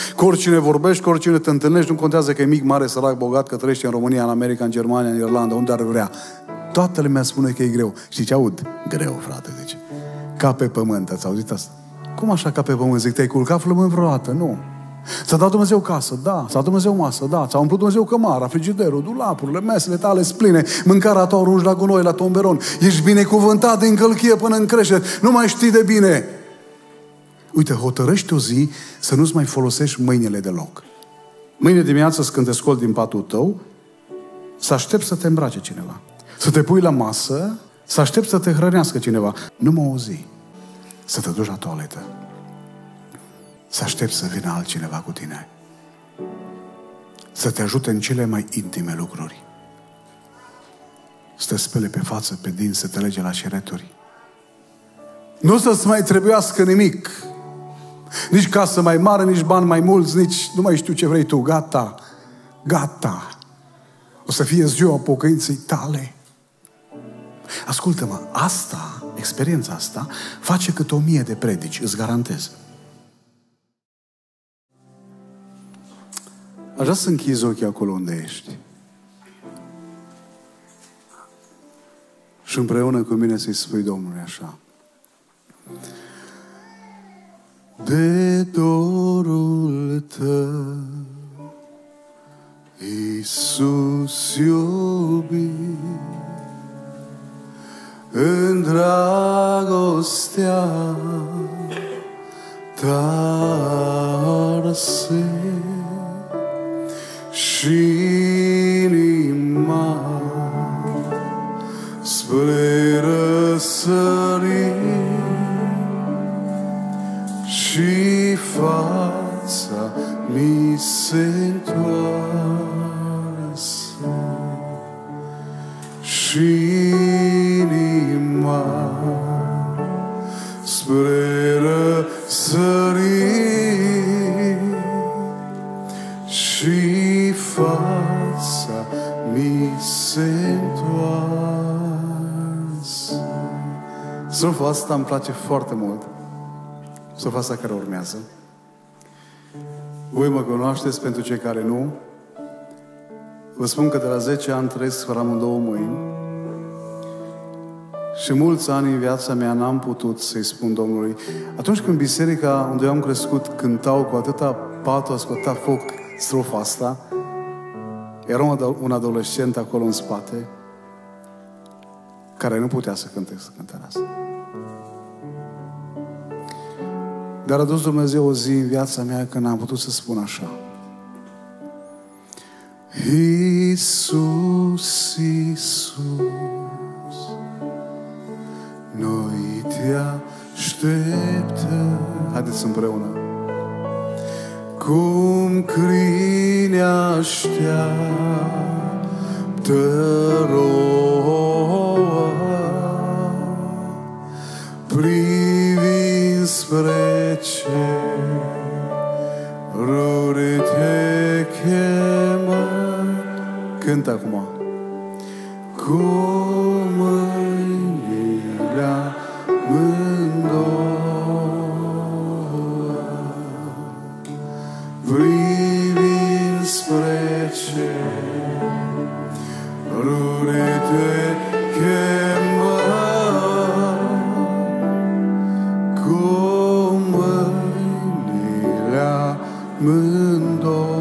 Cu oricine vorbești, cu oricine te întâlnești, nu contează că e mic, mare, sărac, bogat, că trăiește în România, în America, în Germania, în Irlanda, unde ar vrea. Toată lumea spune că e greu. Știi ce aud? Greu, frate, zice. Ca pe pământ, ați auzit asta? Cum așa ca pe pământ? Zic, te-ai culcat flământ vreodată? Nu. Ți-a dat Dumnezeu casă? Da. Ți-a dat Dumnezeu masă? Da. Ți-a umplut Dumnezeu cămara, frigiderul, dulapurile, mesele tale spline, mâncarea ta arunci la gunoi, la tomberon. Ești binecuvântat din călchie până în creștere. Nu mai știi de bine. Uite, hotărăște o zi să nu-ți mai folosești mâinile deloc. Mâine dimineață, când te scoli din patul tău, să aștepți să te îmbrace cineva. Să te pui la masă, să aștepți să te hrănească cineva. Numai o zi. Să te duci la toaletă. Să aștepți să vină altcineva cu tine. Să te ajute în cele mai intime lucruri. Să te spele pe față, pe dinți, să te lege la șereturi. Nu să-ți mai trebuiască nimic. Nici casă mai mare, nici bani mai mulți, nici nu mai știu ce vrei tu. Gata. Gata. O să fie ziua pocăinței tale. Ascultă-mă, asta, experiența asta, face cât 1000 de predici, îți garantez. Aș vrea să închizi ochii acolo unde ești. Și împreună cu mine să-i spui Domnului așa. De dorul tău, Iisus iubit, în dragostea ta răsărit și inima spre răsărit și fața mi se întoarse și inima spre răsărit și fața mi se întoarse. Strofa asta îmi place foarte mult. Strofa asta care urmează. Voi mă cunoașteți, pentru cei care nu. Vă spun că de la 10 ani trăiesc fără amândouă mâini. Și mulți ani în viața mea n-am putut să-i spun Domnului. Atunci când biserica unde eu am crescut cântau cu atâta patos, cu atâta foc strofa asta, era un adolescent acolo în spate care nu putea să cânte asta. Dar a dus Dumnezeu o zi în viața mea când am putut să spun așa. Iisus, Iisus, noi te așteptăm. Haideți împreună. Cum câine așteaptă roa, privind spre ceruri te chemă. Cântă acum. Cu mâinile amândouă, privind spre ceruri te chemă, cu mâinile amândouă.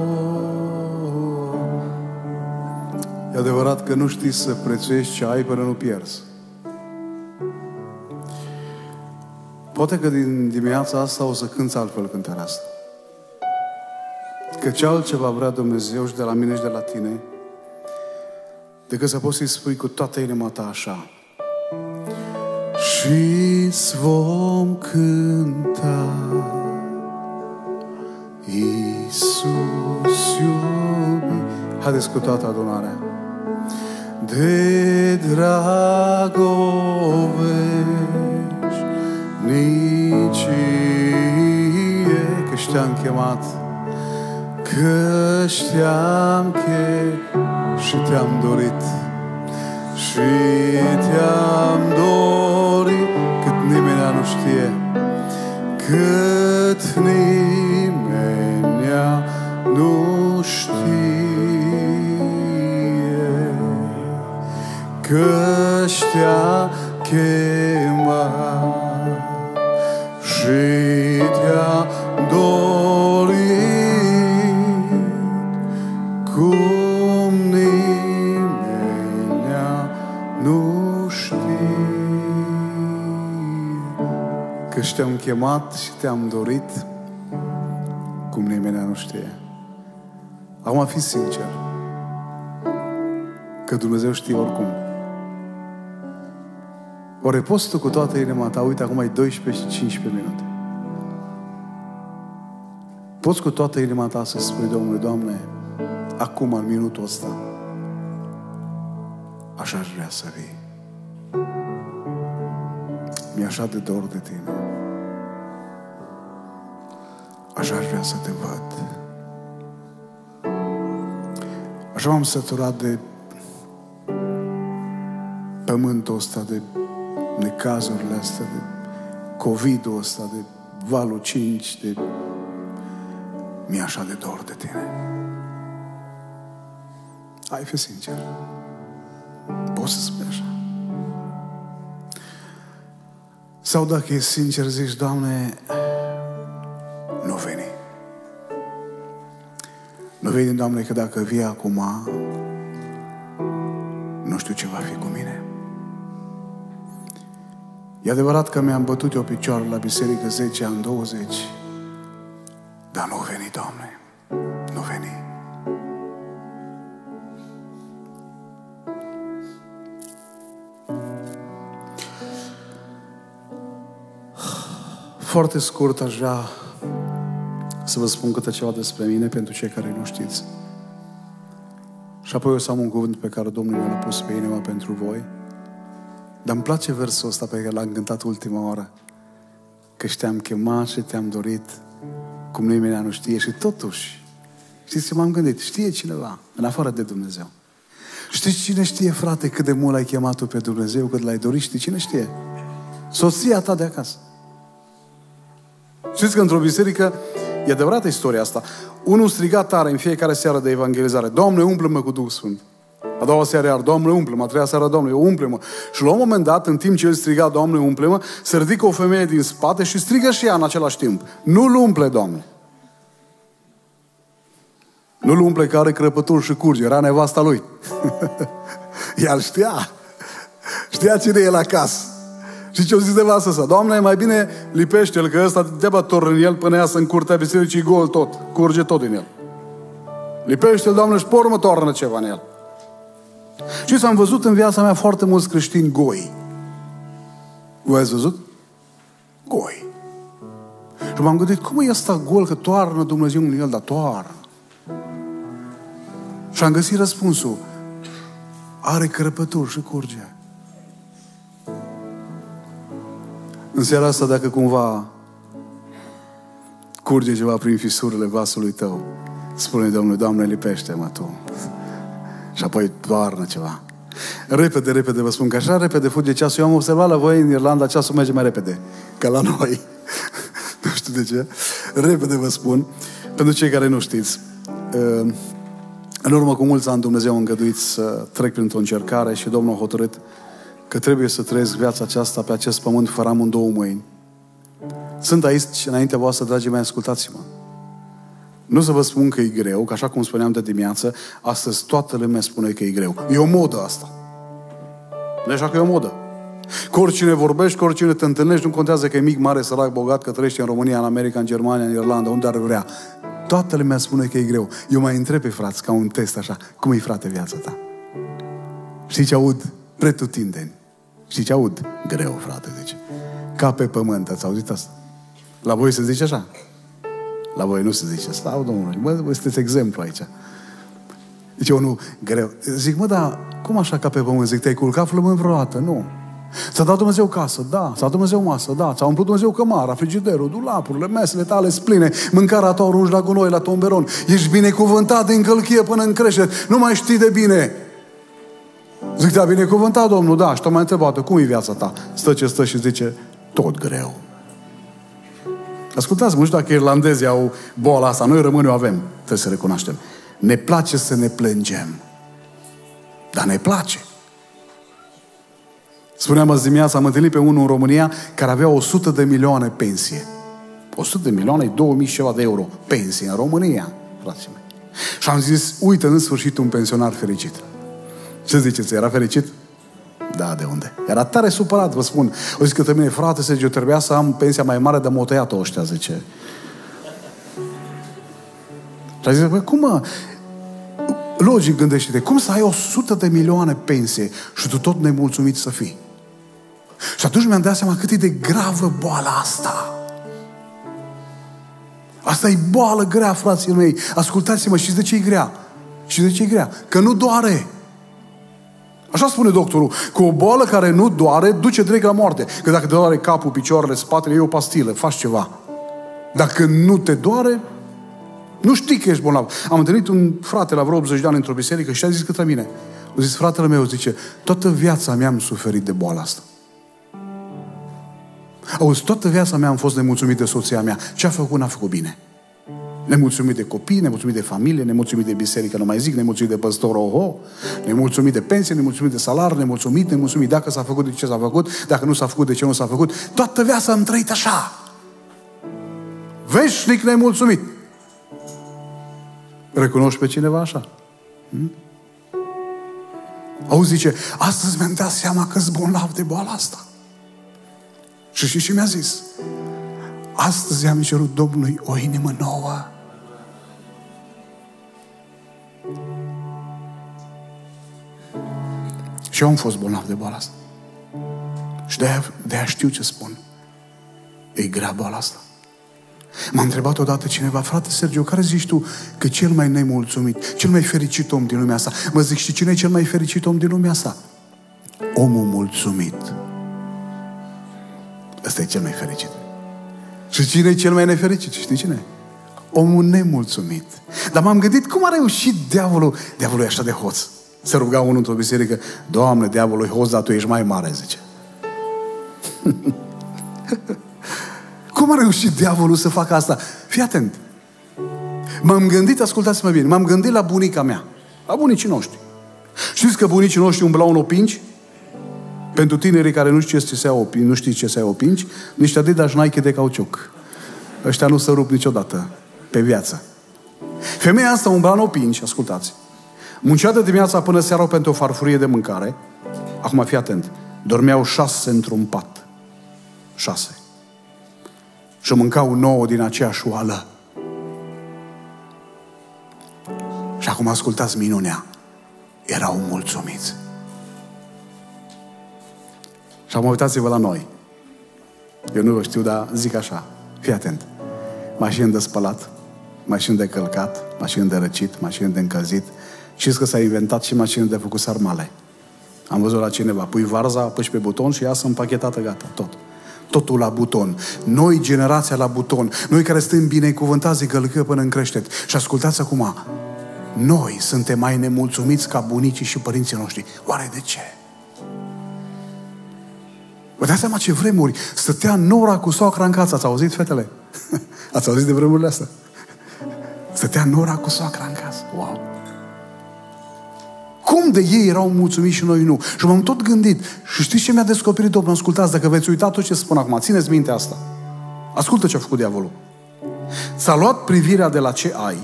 E adevărat că nu știi să prețuiești ce ai până nu pierzi. Poate că din dimineața asta o să cânți altfel cântarea asta. Că ce altceva vrea Dumnezeu și de la mine și de la tine decât să poți să-i spui cu toată inima ta așa. Și-ți vom cânta, Iisus iubit. Haideți cu toată adunarea. De dragovești nicie, că te-am chemat, că te-am chemat și te-am dorit, și te-am dorit cât nimeni nu știe, cât nimeni chemat și te-a dorit cum nimeni nu știe. Că te-am chemat și te-am dorit cum nimeni nu știe. Acum fi sincer, că Dumnezeu știe oricum. Ori poți tu cu toată inima ta, uite, acum e 12 și 15 minute. Poți cu toată inima ta să spui Domnului, Doamne, acum, în minutul ăsta, așa aș vrea să vii. Mi-e așa de dor de Tine. Așa aș vrea să Te văd. Așa m-am săturat de pământul ăsta, de necazurile astea, de COVID-ul ăsta, de valul 5, de... Mi-e așa de dor de Tine. Hai, fi sincer. Poți să spui așa. Sau dacă e sincer, zici, Doamne, nu veni. Nu veni, Doamne, că dacă vii acum, nu știu ce va fi cu mine. E adevărat că mi-am bătut eu picioarele la biserică 10 ani, 20, dar nu veni, Doamne. Nu veni. Foarte scurt aș vrea să vă spun câte ceva despre mine pentru cei care nu știți. Și apoi o să am un cuvânt pe care Domnul mi-a pus pe inima pentru voi. Dar îmi place versul ăsta pe care l-am cântat ultima oară. Că te-am chemat și te-am dorit cum nimeni nu știe. Și totuși, știți ce m-am gândit? Știe cineva, în afară de Dumnezeu. Știți cine știe, frate, cât de mult l-ai chemat tu pe Dumnezeu, cât l-ai dorit? Știi cine știe? Soția ta de acasă. Știți că într-o biserică, e adevărată istoria asta, unul striga tare în fiecare seară de evangelizare: Doamne, umple-mă cu Duhul Sfânt. A doua seară iar: Doamne, umple-mă. A treia seară: Doamne, umple-mă. Și la un moment dat, în timp ce el striga: Doamne, umple-mă, se ridică o femeie din spate și strigă și ea în același timp: Nu-l umple, Doamne. Nu-l umple, că are crăpături și curge. Era nevasta lui. El știa. Știa cine e la casă. Și ce-o zis nevasta sa? Doamne, mai bine lipește-l, că ăsta degeaba torn în el până iasă în curtea bisericii gol tot. Curge tot din el. Lipește-l, Doamne, și pe urmă toarnă ceva în el. Și am văzut în viața mea foarte mulți creștini goi. Voi ați văzut? Goi. Și m-am gândit, cum e ăsta gol, că toarnă Dumnezeu în el, dar toarnă. Și am găsit răspunsul. Are crăpături și curge. În seara asta, dacă cumva curge ceva prin fisurile vasului tău, spune Domnului: Doamne, lipește-mă Tu. Și apoi toarnă ceva. Repede, repede vă spun că așa repede fuge ceasul. Eu am observat la voi în Irlanda, ceasul merge mai repede ca la noi. Nu știu de ce. Repede vă spun. Pentru cei care nu știți, în urmă cu mulți ani Dumnezeu a îngăduit să trec printr-o încercare și Domnul a hotărât că trebuie să trăiesc viața aceasta pe acest pământ fără amândouă mâini. Sunt aici înaintea voastră, dragii mei, ascultați-mă. Nu să vă spun că e greu, că așa cum spuneam de dimineață, astăzi toată lumea spune că e greu. E o modă asta. Nu așa că e o modă. Cu oricine vorbești, cu oricine te întâlnești, nu contează că e mic, mare, sărac, bogat, că trăiește în România, în America, în Germania, în Irlanda, unde ar vrea. Toată lumea spune că e greu. Eu mai întreb pe frați, ca un test așa: cum e, frate, viața ta? Știi ce aud? Pretutindeni. Știi ce aud? Greu, frate, zice. Ca pe pământ, ați auzit asta? La voi se zice așa? La voi nu se zice. Slavă Domnului. Bă, sunteți exemplu aici. Zice unul: greu. Zic: mă, dar cum așa ca pe pământ? Zic: te-ai culcat flământ vreodată? Nu. Ți-a dat Dumnezeu casă? Da. Ți-a dat Dumnezeu masă? Da. Ți-a umplut Dumnezeu cămara, frigiderul, dulapurile, mesele tale spline, mâncarea ta arunci la gunoi, la tomberon. Ești binecuvântat din călchie până în creștere. Nu mai știi de bine. Zic: te-a binecuvântat Domnul? Da. Și t-a mai întrebat: cum e viața ta? Stă ce stă și zice: tot greu. Ascultați-mă, nu știu dacă irlandezii au boala asta. Noi români o avem, trebuie să recunoaștem. Ne place să ne plângem. Dar ne place. Spuneam azi dimineața, am întâlnit pe unul în România care avea 100 de milioane pensie. 100 de milioane e 2000 și ceva de euro pensie în România, frații mei. Și am zis, uite, în sfârșit un pensionar fericit. Ce ziceți, era fericit? Da, de unde? Era tare supărat, vă spun. O zic că mine, frate, Sergiu, trebuia să am pensia mai mare, dar m-au tăiat-o ăștia, zice. Și a zis, băi, cum mă? Logic, gândește-te, cum să ai 100 de milioane pensie și tu tot nemulțumit să fii? Și atunci mi-am dat seama cât e de gravă boala asta. Asta e boală grea, frații mei. Ascultați-mă, știți de ce e grea? Și de ce e grea? Că nu doare. Așa spune doctorul. Că o boală care nu doare duce direct la moarte. Că dacă te doare capul, picioarele, spatele, e o pastilă, faci ceva. Dacă nu te doare, nu știi că ești bolnav. Am întâlnit un frate la vreo 80 de ani într-o biserică și a zis către mine. A zis, fratele meu, zice, toată viața mea am suferit de boala asta. Auzi, toată viața mea am fost nemulțumit de soția mea. Ce a făcut, n-a făcut bine. Nemulțumit de copii, nemulțumit de familie, nemulțumit de biserică, nu mai zic, nemulțumit de păstor, nemulțumit de pensie, nemulțumit de salar, nemulțumit dacă s-a făcut, de ce s-a făcut, dacă nu s-a făcut, de ce nu s-a făcut. Toată viața am trăit așa. Veșnic nemulțumit. Recunoști pe cineva așa? Auzi, zice, astăzi mi-am dat seama că-s bolnav de boala asta. Și știi ce mi-a zis? Astăzi am cerut Domnului o inimă nouă. Și eu am fost bolnav de boala asta. Și de-aia știu ce spun. E grea boala asta. M-a întrebat odată cineva, frate Sergiu, care zici tu că cel mai nemulțumit, cel mai fericit om din lumea asta? Mă zic, și cine e cel mai fericit om din lumea asta? Omul mulțumit. Ăsta e cel mai fericit. Și cine e cel mai nefericit? Știi cine? Omul nemulțumit. Dar m-am gândit, cum a reușit diavolul? Diavolul e așa de hoț. Se ruga unul într-o biserică, Doamne, diavolul e hoț, dar tu ești mai mare, zice. Cum a reușit diavolul să facă asta? Fii atent. M-am gândit, ascultați-mă bine, m-am gândit la bunica mea, la bunicii noștri. Știți că bunicii noștri umblau în opinci? Pentru tinerii care nu știți ce se opinci, niște Adidas Nike de cauciuc. Ăștia nu se rup niciodată pe viață. Femeia asta umbla în opinci, ascultați. Muncea de dimineața până seara pentru o farfurie de mâncare. Acum fii atent. Dormeau 6 într-un pat. 6. Și mâncau 9 din aceeași oală. Și acum ascultați minunea. Erau mulțumiți. Și acum uitați-vă la noi. Eu nu vă știu, dar zic așa. Fii atent. Mașini de spălat, mașini de călcat, mașini de răcit, mașini de încălzit. Știți că s-a inventat și mașini de făcut sarmale. Am văzut la cineva. Pui varza, apeși pe buton și iasă împachetată, gata, tot. Totul la buton. Noi, generația la buton. Noi care suntem binecuvântați de gălcă până în creștet. Și ascultați acum. Noi suntem mai nemulțumiți ca bunicii și părinții noștri. Oare de ce? Vă dați seama ce vremuri? Stătea nora cu soacra în casă. Ați auzit, fetele? Ați auzit de vremurile astea? Stătea nora cu soacra în casă. Wow! Cum de ei erau mulțumiți și noi nu? Și m-am tot gândit. Și știți ce mi-a descoperit Domnul? Ascultați, dacă veți uita tot ce spun acum, țineți minte asta. Ascultă ce a făcut diavolul. S-a luat privirea de la ce ai,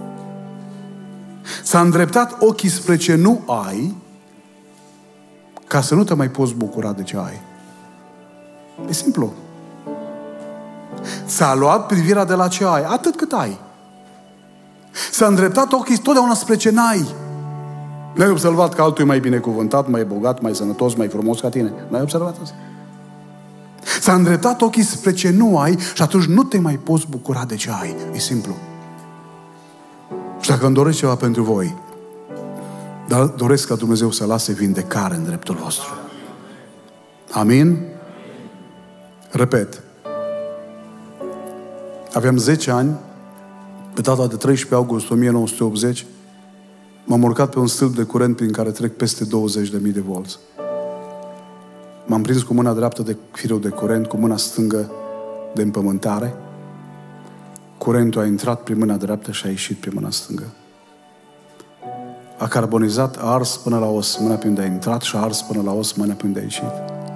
s-a îndreptat ochii spre ce nu ai, ca să nu te mai poți bucura de ce ai. E simplu. S-a luat privirea de la ce ai, atât cât ai. S-a îndreptat ochii totdeauna spre ce n-ai. N-ai observat că altul e mai binecuvântat, mai bogat, mai sănătos, mai frumos ca tine? N-ai observat asta? S-a îndreptat ochii spre ce nu ai și atunci nu te mai poți bucura de ce ai. E simplu. Și dacă îmi doresc ceva pentru voi, dar doresc ca Dumnezeu să lase vindecare în dreptul vostru. Amin? Repet. Aveam 10 ani, pe data de 13 august 1980, m-am urcat pe un stâlp de curent prin care trec peste 20.000 de volți. M-am prins cu mâna dreaptă de firul de curent, cu mâna stângă de împământare. Curentul a intrat prin mâna dreaptă și a ieșit prin mâna stângă. A carbonizat, a ars până la os mâna pe unde a intrat și a ars până la os mâna pe unde a ieșit.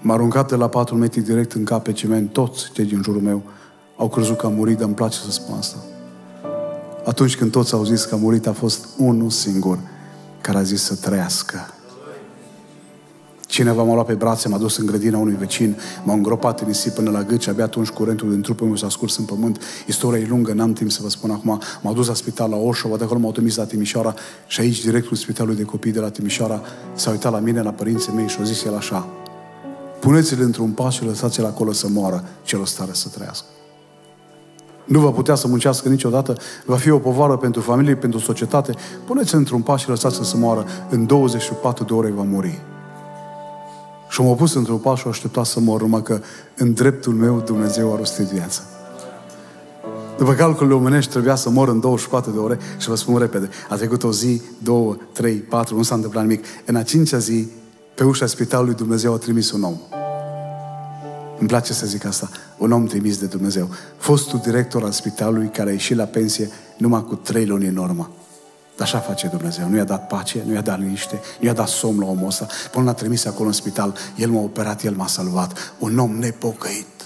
M-a aruncat de la 4 metri direct în cap pe ciment. Toți cei din jurul meu au crezut că a murit, dar îmi place să spun asta. Atunci când toți au zis că a murit, a fost unul singur care a zis să trăiască. Cineva m-a luat pe brațe, m-a dus în grădina unui vecin, m-a îngropat în nisip până la gât și abia atunci curentul din trupul meu s-a scurs în pământ. Istoria e lungă, n-am timp să vă spun acum. M-au dus la spital la Orșova, de acolo m-au trimis la Timișoara și aici, directul Spitalului de Copii de la Timișoara, s-a uitat la mine, la părinții mei și a zis el așa: puneți-l într-un pas și lăsați-l acolo să moară, cel o stare să trăiască. Nu va putea să muncească niciodată, va fi o povară pentru familie, pentru societate. Puneți-l într-un pas și lăsați-l să moară. În 24 de ore va muri. Și m-a pus într-un pas și a așteptat să mor, numai că în dreptul meu Dumnezeu a rostit viața. După calculele omenești trebuia să mor în 24 de ore și vă spun repede, a trecut o zi, 2, 3, 4, nu s-a întâmplat nimic. În a 5-a zi, pe ușa spitalului Dumnezeu a trimis un om. Îmi place să zic asta, un om trimis de Dumnezeu. Fostul director al spitalului care a ieșit la pensie numai cu 3 luni în urmă. Dar așa face Dumnezeu. Nu i-a dat pace, nu i-a dat liniște, nu i-a dat somn la omul ăsta. Până l-a trimis acolo în spital, el m-a operat, el m-a salvat. Un om nepocăit.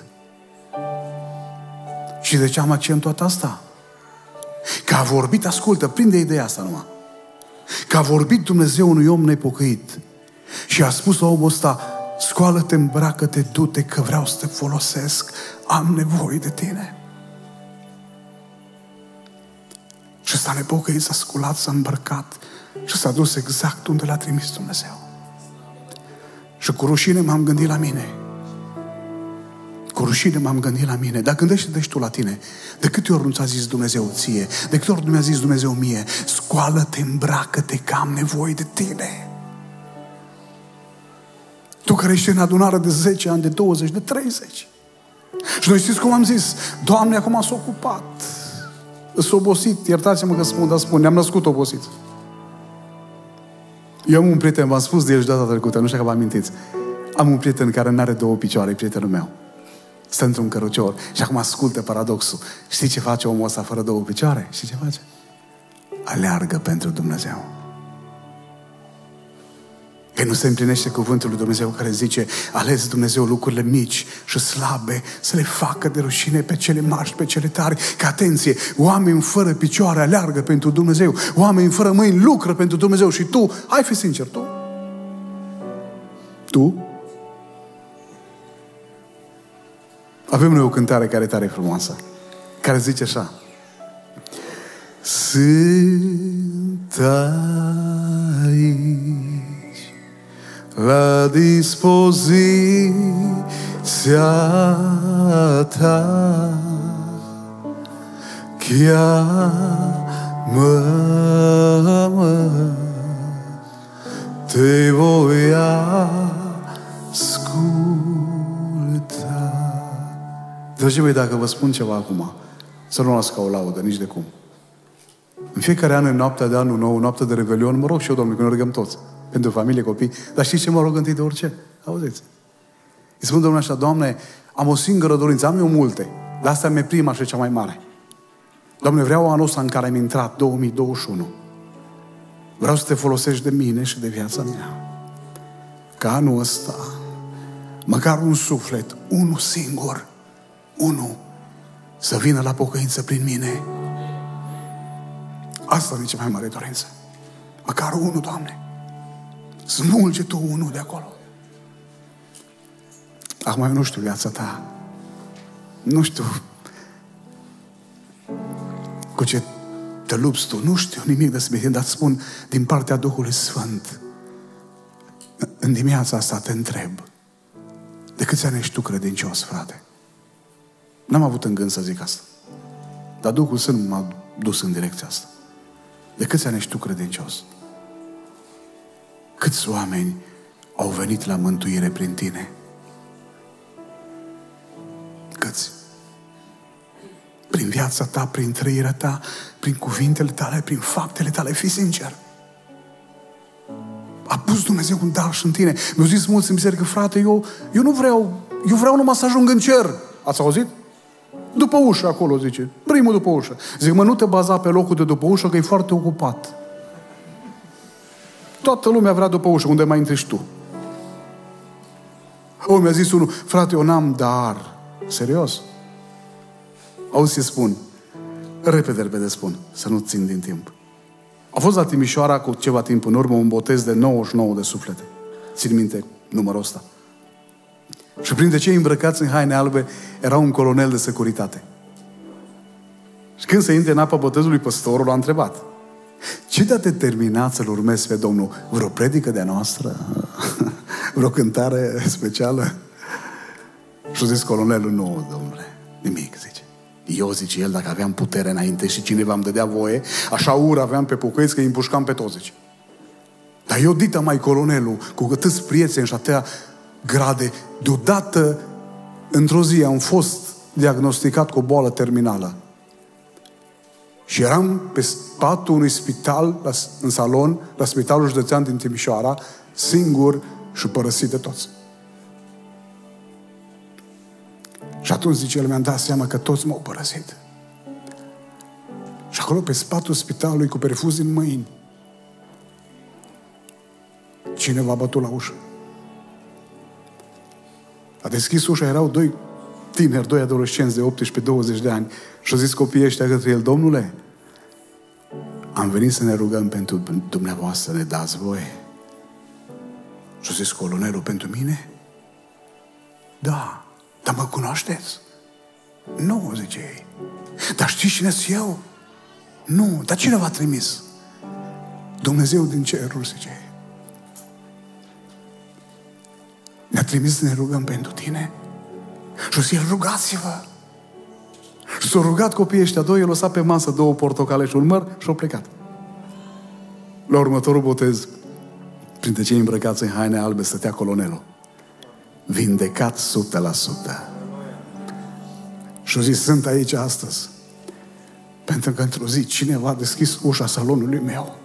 Și de ce am accentuat asta? Că a vorbit, ascultă, prinde ideea asta numai. Că a vorbit Dumnezeu unui om nepocăit. Și a spus la omul ăsta: scoală-te, îmbracă-te, du-te, că vreau să te folosesc. Am nevoie de tine. Și s-a nepocăit, s-a sculat, s-a îmbrăcat și s-a dus exact unde l-a trimis Dumnezeu. Și cu rușine m-am gândit la mine. Cu rușine m-am gândit la mine. Dar gândește-te și tu la tine. De câte ori nu ți-a zis Dumnezeu ție? De câte ori nu mi-a zis Dumnezeu mie? Scoală-te, îmbracă-te, că am nevoie de tine. Tu care ești în adunare de 10 ani, de 20, de 30. Și noi știți cum am zis? Doamne, acum s-a ocupat. S-a obosit, iertați-mă că spun, dar spun, ne-am născut obosit. Eu am un prieten, v-am spus de el și data trecută, nu știu că vă amintiți. Am un prieten care nu are 2 picioare, e prietenul meu. Stă într-un cărucior și acum ascultă paradoxul. Știi ce face omul ăsta fără 2 picioare? Știi ce face? Aleargă pentru Dumnezeu. Că nu se împlinește cuvântul lui Dumnezeu care zice: ales Dumnezeu lucrurile mici și slabe să le facă de rușine pe cele mari și pe cele tari. Că atenție, oameni fără picioare aleargă pentru Dumnezeu, oameni fără mâini lucră pentru Dumnezeu. Și tu, hai fi sincer, tu avem noi o cântare care e tare frumoasă, care zice așa: sunt aici la dispoziția ta, cheamă-mă, te voi asculta. Dragii mei, dacă vă spun ceva acum, să nu las ca o laudă, nici de cum. În fiecare an, în noaptea de anul nou, noaptea de Revelion, mă rog și eu, Domnule, că ne rugăm toți. Pentru familie, copii. Dar știți ce mă rog întâi de orice? Auziți? Îi spun Domnul așa: Doamne, am o singură dorință, am eu multe, dar asta mi-e prima și cea mai mare. Doamne, vreau anul ăsta în care am intrat, 2021. Vreau să te folosești de mine și de viața mea. Ca anul ăsta, măcar un suflet, unul singur, unul, să vină la pocăință prin mine. Asta e cea mai mare dorință. Măcar unul, Doamne. Smulge Tu unul de acolo. Acum eu nu știu viața ta. Nu știu cu ce te lupți tu. Nu știu nimic despre tine, dar spun din partea Duhului Sfânt. În dimineața asta te întreb: de câți ani ești tu credincios, frate? N-am avut în gând să zic asta, dar Duhul Sfânt m-a dus în direcția asta. De câți ani ești tu credincios? Câți oameni au venit la mântuire prin tine? Câți? Prin viața ta, prin trăirea ta, prin cuvintele tale, prin faptele tale. Fii sincer. A pus Dumnezeu un dar și în tine. Mi-au zis mulți în biserică: frate, eu nu vreau, eu vreau numai să ajung în cer. Ați auzit? După ușă acolo, zice. Primul după ușă. Zic: mă, nu te baza pe locul de după ușă, că e foarte ocupat. Toată lumea vrea după ușă, unde mai intri tu. O, mi-a zis unul, frate, eu n-am dar. Serios? Auzi ce spun? Repede spun, să nu țin din timp. A fost la Timișoara cu ceva timp în urmă un botez de 99 de suflete. Țin minte numărul ăsta. Și printre cei îmbrăcați în haine albe era un colonel de securitate. Și când se intre în apa botezului, păstorul l-a întrebat: ce te-a determinat să-L urmezi pe Domnul? Vreo predică de-a noastră? Vreo cântare specială? Și-a zis colonelul: nu, domnule, nimic, zice. Eu, zice el, dacă aveam putere înainte și cineva îmi dădea voie, așa ură aveam pe pocăiți că îi împușcam pe toți, zice. Dar eu, dita mai colonelul, cu atâți prieteni și atâtea grade, deodată, într-o zi, am fost diagnosticat cu o boală terminală. Și eram pe patul unui spital, în salon, la Spitalul Județean din Timișoara, singur și părăsit de toți. Și atunci, zice el, mi-am dat seama că toți m-au părăsit. Și acolo, pe spatul spitalului, cu perfuzii în mâini, cineva a bătut la ușă. A deschis ușa, erau doi tineri, doi adolescenți de 18-20 de ani. Și a zis copiii ăștia către el: domnule, am venit să ne rugăm pentru dumneavoastră, ne dați voie? Și a zis colonelul: pentru mine? Da. Dar mă cunoașteți? Nu, zice ei. Dar știți cine sunt eu? Nu. Dar cine v-a trimis? Dumnezeu din ceruri, zice ei. Ne-a trimis să ne rugăm pentru tine. Și o să el: rugați-vă. Și s-au rugat copiii ăștia doi, el lăsat pe masă 2 portocale și un măr și au plecat. La următorul botez, printre cei îmbrăcați în haine albe, stătea colonelul. Vindecat 100%. Și-o zis: sunt aici astăzi pentru că într-o zi cineva a deschis ușa salonului meu.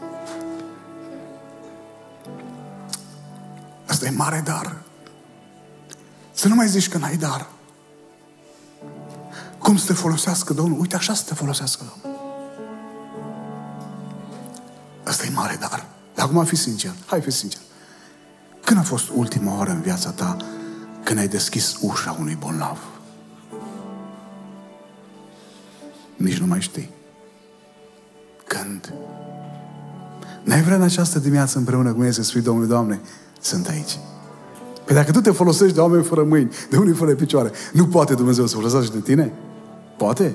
Asta e mare dar. Să nu mai zici că n-ai dar. Cum să te folosească Domnul? Uite, așa să te folosească Domnul. Asta e mare dar. Dar acum fi sincer. Hai, fi sincer. Când a fost ultima oară în viața ta când ai deschis ușa unui bolnav? Nici nu mai știi. Când? N-ai vrea în această dimineață împreună cu mine să spui Domnului: Doamne, sunt aici. Păi dacă tu te folosești de oameni fără mâini, de unii fără picioare, nu poate Dumnezeu să folosească de tine? Poate?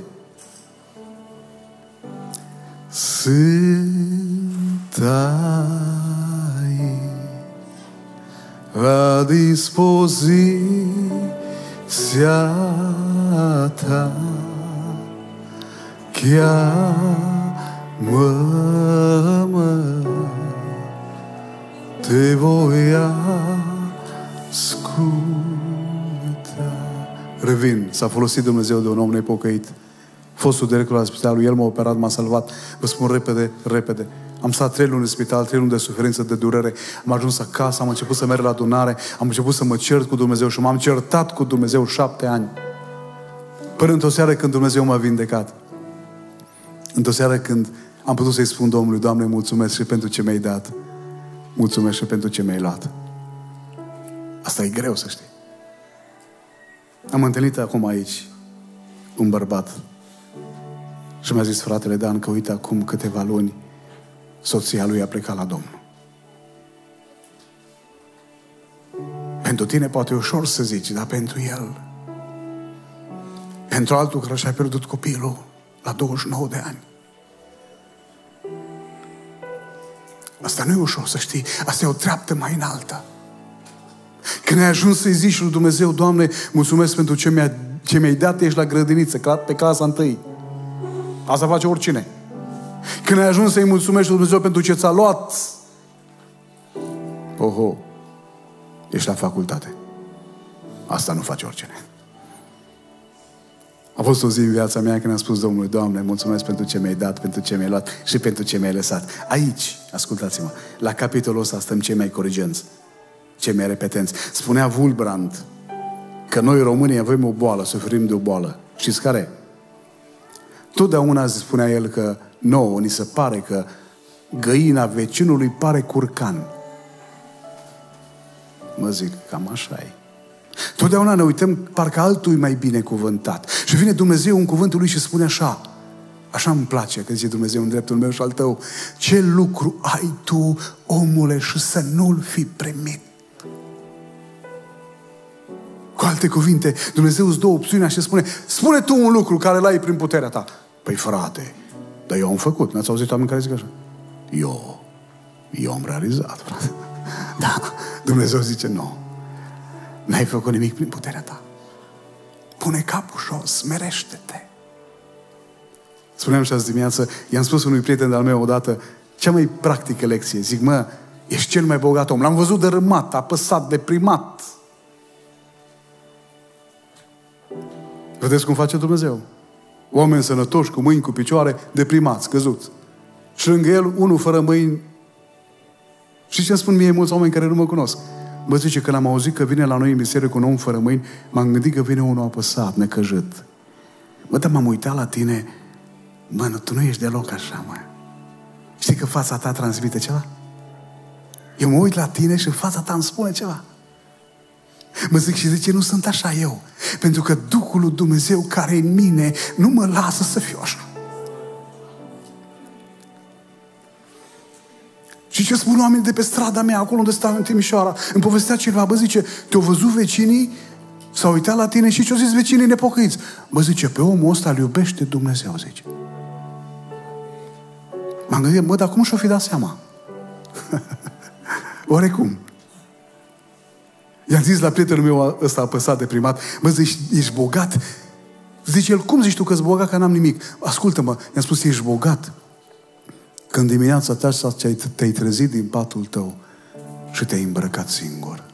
Sunt aici la dispoziția ta, cheamă-mă, te voi asculta. Revin, s-a folosit Dumnezeu de un om nepocăit. Fostul director al spitalului, el m-a operat, m-a salvat. Vă spun repede. Am stat 3 luni în spital, 3 luni de suferință, de durere. Am ajuns acasă, am început să merg la adunare, am început să mă cert cu Dumnezeu și m-am certat cu Dumnezeu 7 ani. Până într-o seară când Dumnezeu m-a vindecat. Într-o seară când am putut să-i spun Domnului: Doamne, mulțumesc și pentru ce mi-ai dat. Mulțumesc și pentru ce mi-ai luat. Asta e greu, să știi. Am întâlnit acum aici un bărbat și mi-a zis fratele Dan că uite, acum câteva luni soția lui a plecat la Domnul. Pentru tine poate e ușor să zici, dar pentru el, pentru altul care și-a pierdut copilul la 29 de ani, asta nu e ușor, să știi. Asta e o treaptă mai înaltă. Când ai ajuns să-i zici lui Dumnezeu: Doamne, mulțumesc pentru ce mi-ai dat, ești la grădiniță, pe clasa 1. Asta face oricine. Când ai ajuns să-i mulțumești lui Dumnezeu pentru ce ți-a luat, oho, ești la facultate. Asta nu face oricine. A fost o zi în viața mea când am spus Domnului: Doamne, mulțumesc pentru ce mi-ai dat, pentru ce mi-ai luat și pentru ce mi-ai lăsat. Aici, ascultați-mă, la capitolul ăsta stăm cei mai corigenți, cei mai repetenți. Spunea Wulbrand că noi românii avem o boală, suferim de o boală. Știți care? Totdeauna spunea el că nouă ni se pare că găina vecinului pare curcan. Mă zic, cam așa e. Totdeauna ne uităm, parcă altul e mai binecuvântat. Și vine Dumnezeu în cuvântul Lui și spune așa, așa îmi place, că zice Dumnezeu în dreptul meu și al tău, ce lucru ai tu, omule, și să nu-l fi primit. Cu alte cuvinte, Dumnezeu îți dă opțiunea și spune, spune tu un lucru care l-ai prin puterea ta. Păi frate, dar eu am făcut. N-ați auzit oameni care zic așa? Eu am realizat, frate. Da, Dumnezeu zice, nu. N-ai făcut nimic prin puterea ta. Pune capul jos, smerește-te. Spuneam și azi dimineață, i-am spus unui prieten de-al meu odată, cea mai practică lecție. Zic, mă, ești cel mai bogat om. L-am văzut dărâmat, apăsat, deprimat. Vedeți cum face Dumnezeu? Oameni sănătoși, cu mâini, cu picioare, deprimați, căzuți. Și lângă el, unul fără mâini. Și ce spun mie mulți oameni care nu mă cunosc? Bă, zice, când am auzit că vine la noi în biserică cu un om fără mâini, m-am gândit că vine unul apăsat, necăjit. Bă, dar m-am uitat la tine, bă, tu nu ești deloc așa, mă. Știi că fața ta transmite ceva? Eu mă uit la tine și fața ta îmi spune ceva. Mă zic, și zice, nu sunt așa eu. Pentru că Duhul lui Dumnezeu care e în mine nu mă lasă să fiu așa. Și ce spun oamenii de pe strada mea, acolo unde stau în Timișoara, îmi povestea cineva, bă, zice, te-au văzut vecinii, s-au uitat la tine și ce-au zis vecinii nepocăiți? Bă, zice, pe omul ăsta îl iubește Dumnezeu, zice. M-am gândit, bă, dar cum și-o fi dat seama? Oarecum. I-am zis la prietenul meu ăsta apăsat, deprimat, bă, zici, ești bogat? Zice el, cum zici tu că-s bogat, că n-am nimic? Ascultă-mă, i-am spus, ești bogat când dimineața ta te-ai trezit din patul tău și te-ai îmbrăcat singur.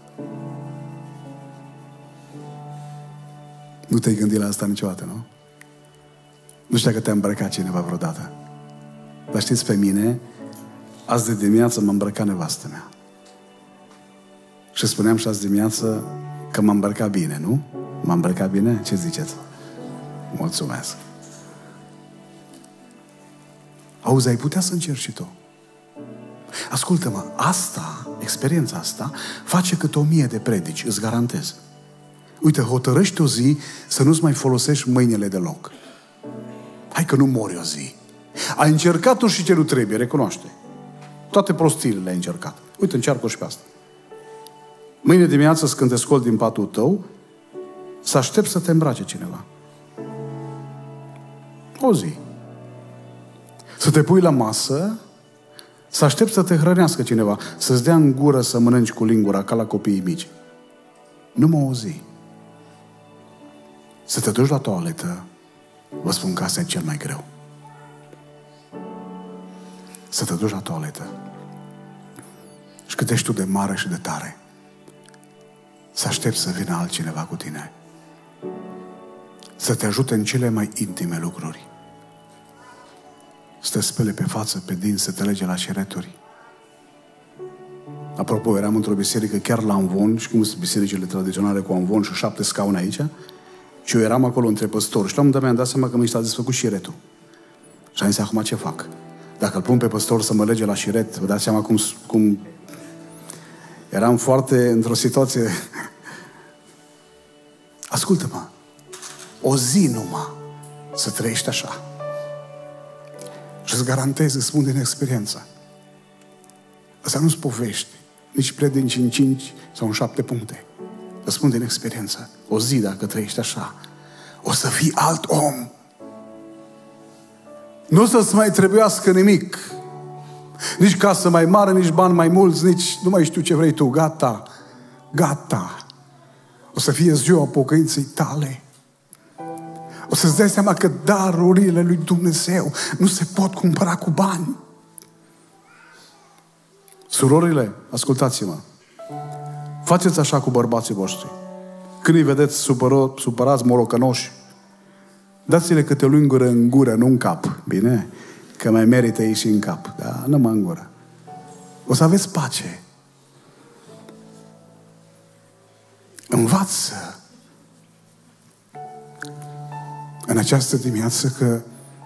Nu te-ai gândit la asta niciodată, nu? Nu știu dacă te-a îmbrăcat cineva vreodată. Dar știți, pe mine, azi de dimineață m-a îmbrăcat nevastă mea. Și spuneam și azi dimineață că m-am îmbrăcat bine, nu? M-am îmbrăcat bine? Ce ziceți? Mulțumesc. Auzi, ai putea să încerci și tu. Ascultă-mă, asta, experiența asta, face cât 1000 de predici, îți garantez. Uite, hotărăști o zi să nu-ți mai folosești mâinile deloc. Hai că nu mori o zi. Ai încercat-o și ce nu trebuie, recunoaște. Toate prostiile le-ai încercat. Uite, încearcă-o și pe asta. Mâine dimineață, când te scoli din patul tău, să aștepți să te îmbrace cineva. O zi. Să te pui la masă, să aștepți să te hrănească cineva, să-ți dea în gură să mănânci cu lingura, ca la copiii mici. Numai o zi. Să te duci la toaletă, vă spun că asta e cel mai greu. Să te duci la toaletă. Și cât ești tu de mare și de tare, să aștepți să vină altcineva cu tine. Să te ajute în cele mai intime lucruri. Să te spele pe față, pe dinți, să te lege la șereturi. Apropo, eram într-o biserică chiar la Amvon, și cum sunt bisericile tradiționale cu Amvon și 7 scaune aici, și eu eram acolo între păstori. Și la un moment dat mi-am dat seama că mi s-a desfăcut șiretul. Și am zis, acum ce fac? Dacă îl pun pe păstor să mă lege la șiret, vă dați seama cum... Eram foarte într-o situație... Ascultă-mă, o zi numai să trăiești așa. Și îți garantez, îți spun din experiență. Asta nu-s povești, nici predici în 5 sau în 7 puncte. Îți spun din experiență. O zi, dacă trăiești așa, o să fii alt om. Nu o să-ți mai trebuiască nimic. Nici casă mai mare, nici bani mai mulți, nici nu mai știu ce vrei tu. Gata. Gata. O să fie ziua pocăinței tale. O să-ți dai seama că darurile lui Dumnezeu nu se pot cumpăra cu bani. Surorile, ascultați-mă. Faceți așa cu bărbații voștri. Când îi vedeți supărați, morocănoși, dați-le câte o lingură în gură, nu în cap. Bine? Că mai merită ei și în cap. Da, numai în gură. O să aveți pace. Învață în această dimineață că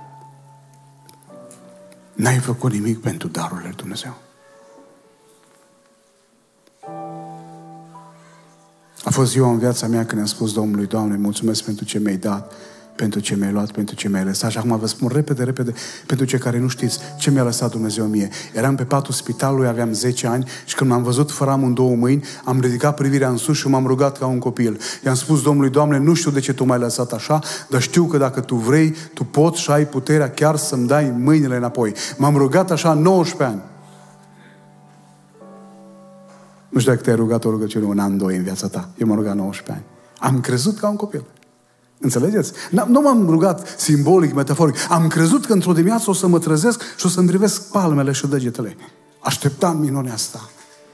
n-ai făcut nimic pentru darurile lui Dumnezeu. fost ziua în viața mea când am spus Domnului, Doamne, mulțumesc pentru ce mi-ai dat, pentru ce mi-ai luat, pentru ce mi-ai lăsat. Și acum vă spun repede, pentru cei care nu știți ce mi-a lăsat Dumnezeu mie. Eram pe patul spitalului, aveam 10 ani și când m-am văzut fără amândouă mâini, am ridicat privirea în sus și m-am rugat ca un copil. I-am spus Domnului, Doamne, nu știu de ce Tu m-ai lăsat așa, dar știu că dacă Tu vrei, Tu poți și ai puterea chiar să-mi dai mâinile înapoi. M-am rugat așa 19 ani. Nu știu dacă te-ai rugat o rugăciune un an, 2 în viața ta. Eu m-am rugat 19 ani. Am crezut ca un copil. Înțelegeți? Nu m-am rugat simbolic, metaforic. Am crezut că într-o dimineață o să mă trezesc și o să-mi privesc palmele și degetele. Așteptam minunea asta.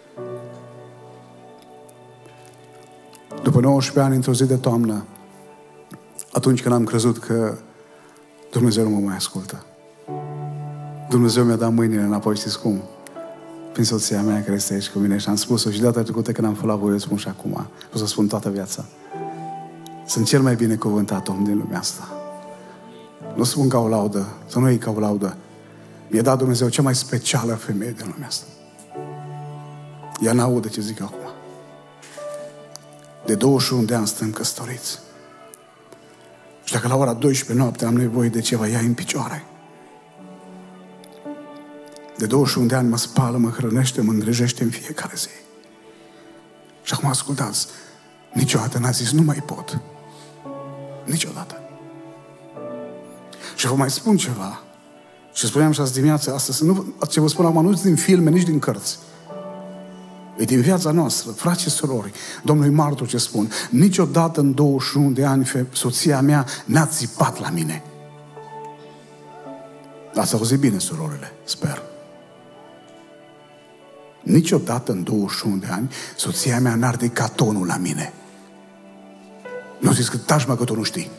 După 19 ani, într-o zi de toamnă, atunci când am crezut că Dumnezeu nu mă mai ascultă, Dumnezeu mi-a dat mâinile înapoi, știți cum? Prin soția mea care este aici cu mine și am spus-o și data trecută când am fost la voi, eu spun și acum. O să spun toată viața. Sunt cel mai binecuvântat om din lumea asta. Nu spun ca o laudă, să nu iei ca o laudă. Mi-a dat Dumnezeu cea mai specială femeie din lumea asta. Ea n-aude ce zic eu acum. De 21 de ani stăm căsătoriți. Și dacă la ora 12 noapte am nevoie de ceva, ea e în picioare. De 21 de ani mă spală, mă hrănește, mă îngrijește în fiecare zi. Și acum ascultați, niciodată n-a zis, nu mai pot. Niciodată. Și vă mai spun ceva. Și spuneam și azi dimineața, ce vă spun acum, nu din filme, nici din cărți. E din viața noastră, frați și surori. Domnului martor ce spun, niciodată în 21 de ani soția mea n-a țipat la mine. Ați auzit bine, surorile, sper. Niciodată în 21 de ani soția mea n-a ridicat tonul la mine. Nu zis că taci, mă, că tu nu știi.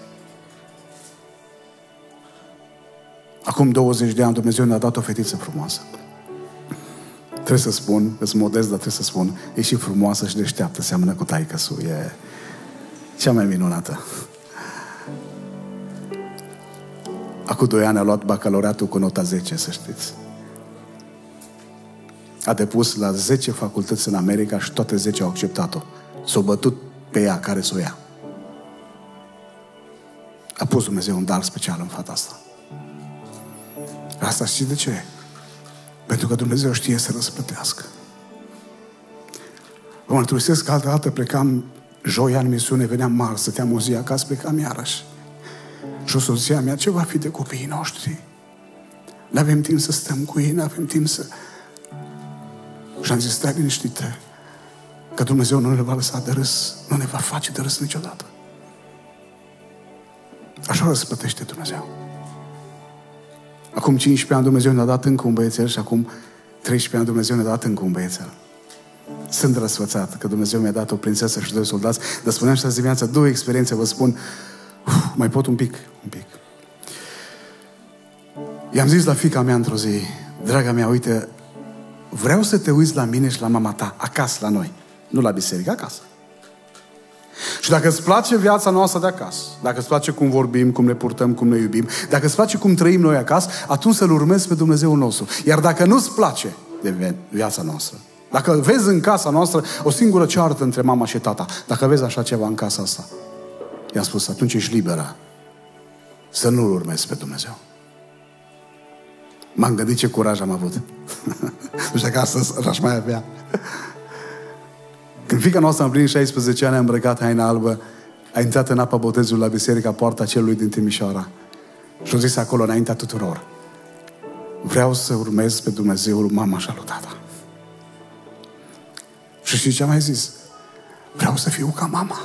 Acum 20 de ani Dumnezeu ne-a dat o fetiță frumoasă. Trebuie să spun, îți modest, dar trebuie să spun, e și frumoasă și deșteaptă, seamănă cu taică-su, e cea mai minunată. Acum 2 ani a luat bacalaureatul cu nota 10, să știți. A depus la 10 facultăți în America și toate 10 au acceptat-o. S-o bătut pe ea care s-o ia. A pus Dumnezeu un dar special în fata asta. Asta știți de ce? Pentru că Dumnezeu știe să răsplătească. Vă mărturisesc că altă plecam joia în misiune, veneam marți, stăteam o zi acasă, plecam iarăși. Și o soția mea, ce va fi de copiii noștri? N-avem timp să stăm cu ei, n-avem timp să... Și am zis, stai liniștită, că Dumnezeu nu ne va lăsa de râs, nu ne va face de râs niciodată. Așa răsplătește Dumnezeu. Acum 15 ani Dumnezeu ne-a dat încă un băiețel și acum 13 ani Dumnezeu ne-a dat încă un băiețel. Sunt răsfățat că Dumnezeu mi-a dat o prințesă și 2 soldați, dar spuneam și azi dimineața 2 experiențe, vă spun, mai pot un pic. I-am zis la fiica mea într-o zi, draga mea, uite, vreau să te uiți la mine și la mama ta, acasă la noi, nu la biserică, acasă. Și dacă îți place viața noastră de acasă, dacă îți place cum vorbim, cum ne purtăm, cum ne iubim, dacă îți place cum trăim noi acasă, atunci să-L urmezi pe Dumnezeul nostru. Iar dacă nu-ți place de viața noastră, dacă vezi în casa noastră o singură ceartă între mama și tata, dacă vezi așa ceva în casa asta, i-am spus, atunci ești liberă să nu-L urmezi pe Dumnezeu. M-am gândit ce curaj am avut. Nu știu că astăzi aș mai avea. Când fiica noastră am plinit 16 ani, a îmbrăcat haina albă, a intrat în apa botezului la biserica Poarta Celului din Timișoara și a zis acolo înaintea tuturor, vreau să urmez pe Dumnezeul mama și lui tata. Și știi ce a mai zis? Vreau să fiu ca mama.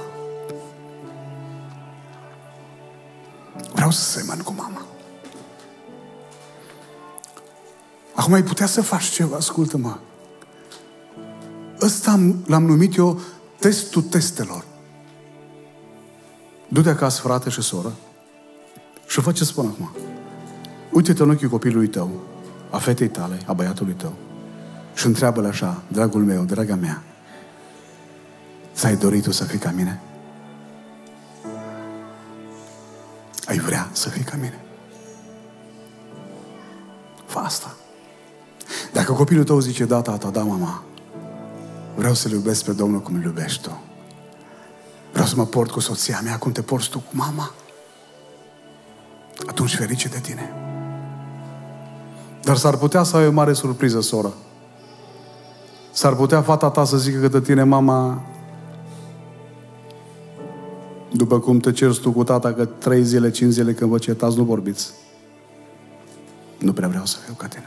Vreau să semăn cu mama. Acum ai putea să faci ceva, ascultă-mă. Ăsta l-am numit eu testul testelor. Du-te acasă, frate și soră, și fă ce spun acum. Uite-te în ochii copilului tău, a fetei tale, a băiatului tău, și întreabă-l așa, dragul meu, draga mea, ți-ai dorit tu să fii ca mine? Ai vrea să fii ca mine? Fă asta. Dacă copilul tău zice, da, tata, da, mama, vreau să-L iubesc pe Domnul cum îl iubești tu, Vreau să mă port cu soția mea cum te porți tu cu mama. Atunci ferice de tine. Dar s-ar putea să ai o mare surpriză, soră. S-ar putea fata ta să zică către tine, mama, după cum te ceri tu cu tata că 3 zile, 5 zile când vă certați, nu vorbiți. Nu prea vreau să fiu ca tine.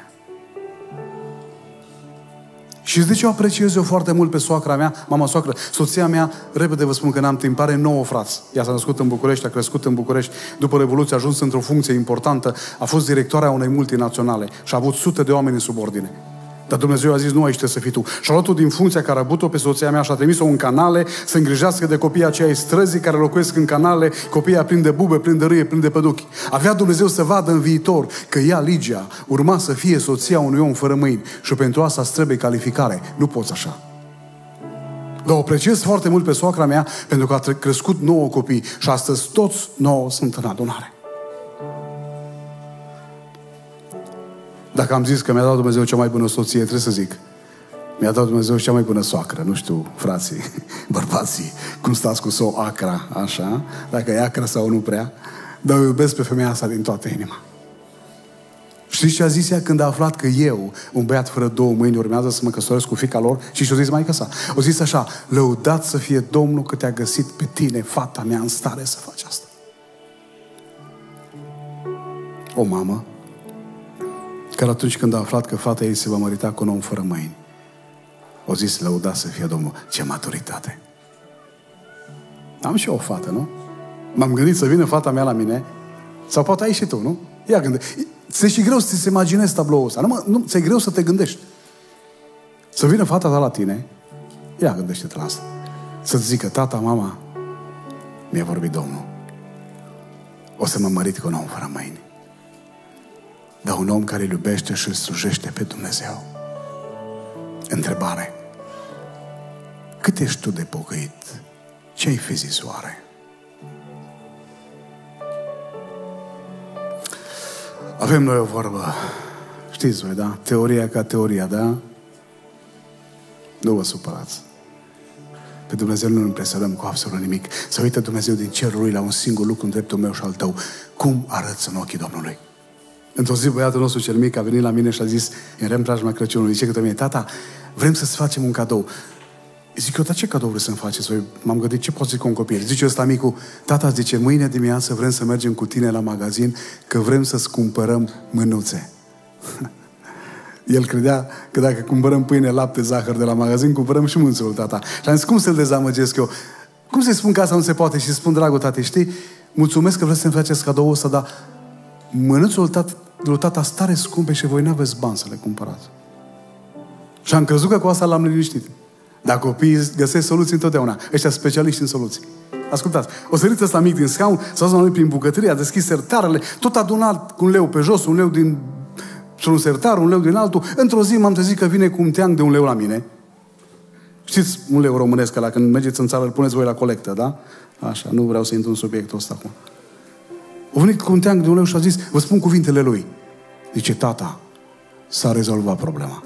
Și de ce o apreciez eu foarte mult pe soacra mea, mama soacră? Soția mea, repede vă spun că n-am timp, are 9 frați. Ea s-a născut în București, a crescut în București. După Revoluție a ajuns într-o funcție importantă. A fost directoarea unei multinaționale și a avut sute de oameni în subordine. Dar Dumnezeu a zis, nu aici trebuie să fii tu. Și a luat-o din funcția care a avut-o pe soția mea și a trimis-o în canale să îngrijească de copiii aceia străzii care locuiesc în canale, copiii plini de bube, plini de râie, plini de păduchi. Avea Dumnezeu să vadă în viitor că ea, Ligia, urma să fie soția unui om fără mâini și pentru asta îți trebuie calificare. Nu poți așa. Dar o apreciez foarte mult pe soacra mea pentru că a crescut 9 copii și astăzi toți 9 sunt în adunare. Dacă am zis că mi-a dat Dumnezeu cea mai bună soție, trebuie să zic, mi-a dat Dumnezeu cea mai bună soacră. Nu știu, frații, bărbații, cum stați cu soacra, așa, dacă e acră sau nu prea, dar o iubesc pe femeia asta din toată inima. Știți ce a zis ea când a aflat că eu, un băiat fără 2 mâini, urmează să mă căsătoresc cu fiica lor? Și și-o zis maică sa. O zis așa, lăudat să fie Domnul că te-a găsit pe tine, fata mea, în stare să faci asta. O mamă care atunci când a aflat că fata ei se va mărita cu un om fără mâini, o zis, lăudat să fie Domnul. Ce maturitate! Am și eu o fată, nu? M-am gândit să vină fata mea la mine, sau poate ai și tu, nu? Ia gânde. Ți-e și greu să-ți imaginezi tabloul ăsta. Nu, ți-e greu să te gândești. Să vină fata ta la tine, ia gândește-te la asta. Să-ți zică, tata, mama, mi-a vorbit Domnul. O să mă mărit cu un om fără mâini. Dar un om care îl iubește și îl slujește pe Dumnezeu. Întrebare. Cât ești tu de pocăit? Ce ai fi zis oare? Avem noi o vorbă. Știți voi, da? Teoria ca teoria, da? Nu vă supărați. Pe Dumnezeu nu îl impresionăm cu absolut nimic. Să uită Dumnezeu din cerul lui la un singur lucru în dreptul meu și al tău. Cum arăți în ochii Domnului? Într-o zi băiatul nostru cel mic a venit la mine și a zis, în preajma Crăciunului, zice către mine, tata, vrem să-ți facem un cadou. Zic eu, dar ce cadou vreți să-mi faceți? M-am gândit, ce pot zic cu un copil? Zice ăsta micu, tata, zice, mâine dimineață vrem să mergem cu tine la magazin, că vrem să-ți cumpărăm mânuțe. El credea că dacă cumpărăm pâine, lapte, zahăr de la magazin, cumpărăm și mânuțul tata. Și am zis, cum să-l dezamăgesc eu? Cum să-i spun că asta nu se poate? Și spun, dragul tati, știi, mulțumesc că vreți să-mi faceți cadoul ăsta, dar mânuțul tata stare scumpe și voi n-aveți bani să le cumpărați. Și am crezut că cu asta l-am liniștit. Dar copiii găsesc soluții întotdeauna. Ăștia specialiști în soluții. Ascultați, o sărit ăsta mic din scaun, s-a dus prin bucătărie, a deschis sertarele, tot adunat cu un leu pe jos, un leu din un sertar, un leu din altul. Într-o zi m-am trezit că vine cu un teanc de 1 leu la mine. Știți, 1 leu românesc, ăla, când mergeți în țară, îl puneți voi la colectă, da? Așa, nu vreau să intru în subiectul ăsta acum. A venit cu un teanc de 1 leu și a zis, vă spun cuvintele lui. Zice, tata, s-a rezolvat problema.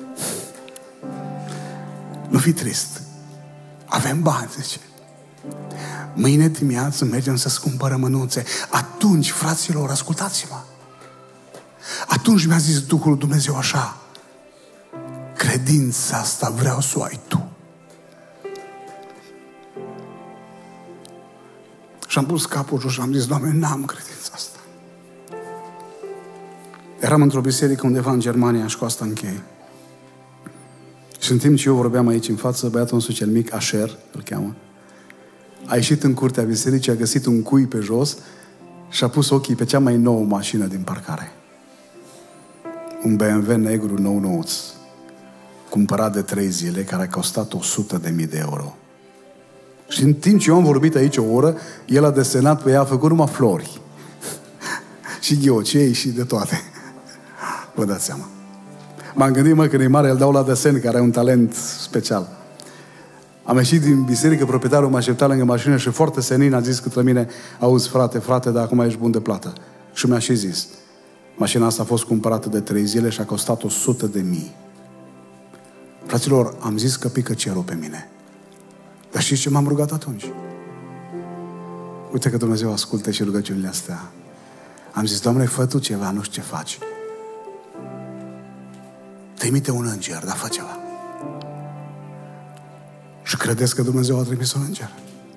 Nu fi trist. Avem bani, zice. Mâine dimineață mergem să-ți cumpărăm mânuțe. Atunci, fraților, ascultați-mă. Atunci mi-a zis Duhul lui Dumnezeu așa. Credința asta vreau să o ai tu. Și am pus capul jos și am zis, Doamne, n-am credința asta. Eram într-o biserică undeva în Germania și cu asta închei. Și în timp ce eu vorbeam aici în față, băiatul nostru cel mic, Asher, îl cheamă, a ieșit în curtea bisericii, a găsit un cui pe jos și a pus ochii pe cea mai nouă mașină din parcare. Un BMW negru nou-nouț, cumpărat de 3 zile, care a costat 100.000 de euro. Și în timp ce eu am vorbit aici o oră, el a desenat pe ea, a făcut numai flori. Și ghiocei și de toate. Vă dați seama. M-am gândit, mă, când e mare, îl dau la desen, care are un talent special. Am ieșit din biserică, proprietarul mă aștepta lângă mașină și foarte senin a zis către mine, auzi, frate, dar acum ești bun de plată. Și mi-a și zis, mașina asta a fost cumpărată de 3 zile și a costat 100.000. Fraților, am zis că pică cerul pe mine. Dar știți ce m-am rugat atunci? Uite că Dumnezeu ascultă și rugăciunile astea. Am zis, Doamne, fă Tu ceva, nu știu ce faci. Trimite un înger, dar fă ceva. Și credeți că Dumnezeu a trimis un înger?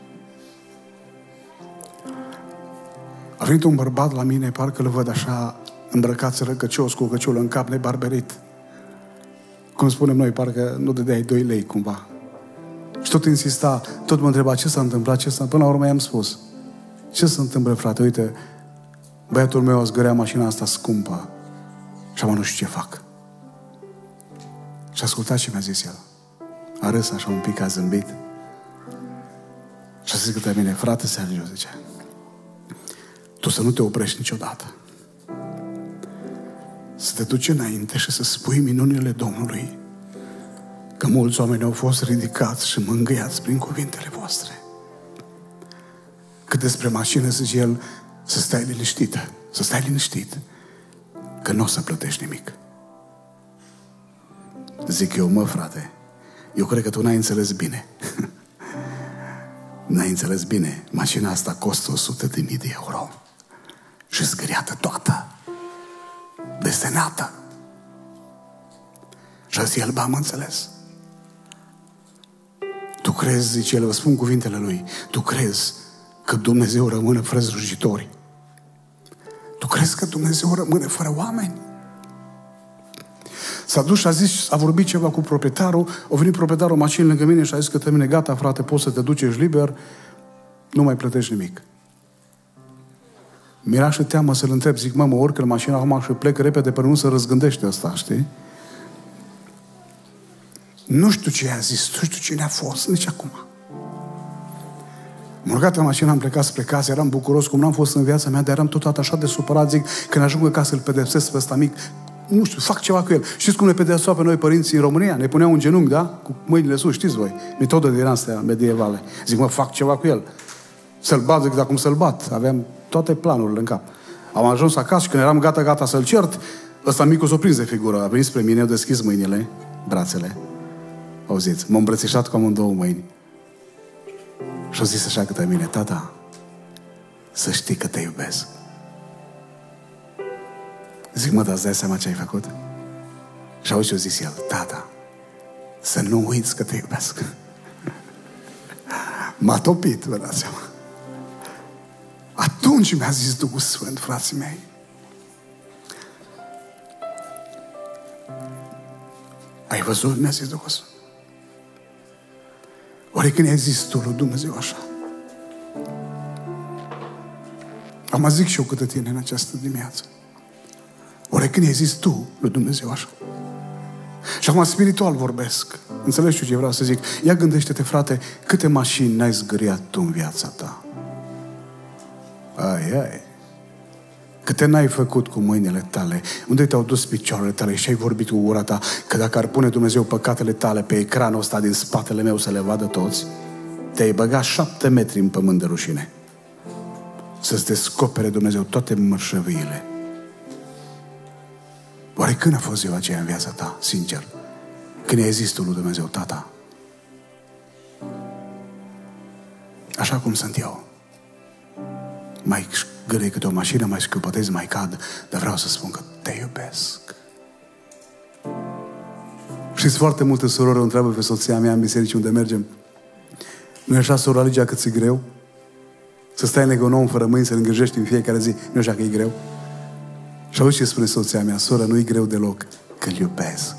A venit un bărbat la mine, parcă îl văd așa, îmbrăcat sărăcăcios, cu căciulă în cap, nebarberit. Cum spunem noi, parcă nu dădeai 2 lei cumva. Și tot insista, tot mă întreba ce s-a întâmplat, ce s-a... Până la urmă i-am spus, ce se întâmplă, frate? Uite, băiatul meu a zgărea mașina asta scumpă și am nu știu ce fac. Și a ascultat ce mi-a zis el. A râs așa un pic, a zâmbit. Și a zis către mine, frate Sergiu, zice, tu să nu te oprești niciodată. Să te duci înainte și să spui minunile Domnului. Că mulți oameni au fost ridicați și mângâiați prin cuvintele voastre. Cât despre mașină, zice el, să stai liniștită, să stai liniștit, că nu o să plătești nimic. Zic eu, mă, frate, eu cred că tu n-ai înțeles bine. N-ai înțeles bine. Mașina asta costă 100.000 de euro. Și zgâriată toată. Desenată. Și azi el, am înțeles. Tu crezi, zice el, vă spun cuvintele lui, tu crezi că Dumnezeu rămâne fără slujitori? Tu crezi că Dumnezeu rămâne fără oameni? S-a dus și a zis, a vorbit ceva cu proprietarul, a venit proprietarul mașinii lângă mine și a zis că mine, gata, frate, poți să te duci, ești liber, nu mai plătești nimic. Mi-era și teamă să-l întreb, zic, mă urc în mașina acum și plec repede până nu se răzgândește ăsta, știi? Nu știu ce i-a zis, nu știu cine a fost, nici acum. M-am urcat în mașină, am plecat spre casă, eram bucuros cum n-am fost în viața mea, dar eram totodată așa de supărat, zic, când ajung acasă îl pedepsesc pe ăsta mic, nu știu, fac ceva cu el. Știți cum ne pedepseau pe noi părinții în România? Ne puneau un genunchi, da? Cu mâinile sus, știți voi? Metodă din astea medievale. Zic, mă, fac ceva cu el. Să-l bat, zic, dar cum să-l bat? Aveam toate planurile în cap. Am ajuns acasă și când eram gata să-l cert, ăsta micul s-o prins de figură. A venit spre mine, au deschis mâinile, brațele. Auziți, m-a îmbrățișat cu amândouă mâini. Și a zis așa către mine, tata, să știi că te iubesc. Zic, mă, dar îți dai seama ce ai făcut? Și auzi ce a zis el, tata, să nu uiți că te iubesc. M-a topit, vă dați seama. Atunci mi-a zis Duhul Sfânt, frații mei, ai văzut? Mi-a zis Duhul Sfânt. Oare când ai zis tu lui Dumnezeu așa? Am zic și eu câte tine în această dimineață. Oare când ai zis tu lui Dumnezeu așa? Și acum spiritual vorbesc. Înțelegi ce vreau să zic? Ia gândește-te, frate, câte mașini n-ai zgâriat tu în viața ta? Ai. Câte n-ai făcut cu mâinile tale? Unde te-au dus picioarele tale și ai vorbit cu gura ta că dacă ar pune Dumnezeu păcatele tale pe ecranul ăsta din spatele meu să le vadă toți, te-ai băgat 7 metri în pământ de rușine. Să-ți descopere Dumnezeu toate mărșăviile. Oare când a fost ziua aceea în viața ta, sincer? Când i-ai zis tu lui Dumnezeu, tata, așa cum sunt eu, mai gâlei câte o mașină, mai scăpătezi, mai cad, dar vreau să spun că te iubesc. Știți, foarte multe surori o întreabă pe soția mea în biserici unde mergem, nu e așa, sora Ligia, cât e greu? Să stai lângă un om fără mâini, să-l îngrijești în fiecare zi, nu e așa că e greu? Și auzi ce spune soția mea, soră, nu-i greu deloc, că-l iubesc.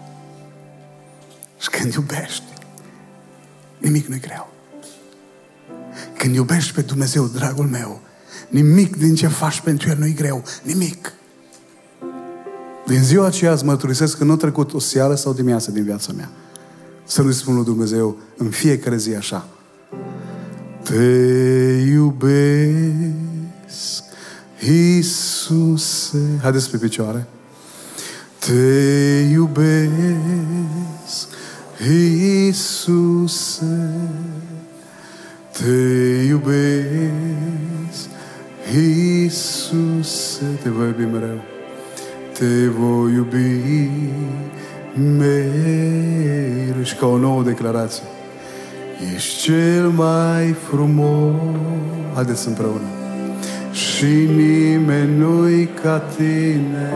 Și când iubești, nimic nu-i greu. Când iubești pe Dumnezeu, dragul meu, nimic din ce faci pentru El nu-i greu. Nimic. Din ziua aceea îți mărturisesc că nu a trecut o seară sau dimineață din viața mea să nu-i spun lui Dumnezeu în fiecare zi așa: te iubesc, Iisuse. Haideți pe picioare. Te iubesc, Iisuse. Te iubesc, Iisuse. Te voi iubi mereu. Te voi iubi mereu. Și ca o nouă declarație. Ești cel mai frumos. Haideți împreună. Și nimeni nu-i ca tine.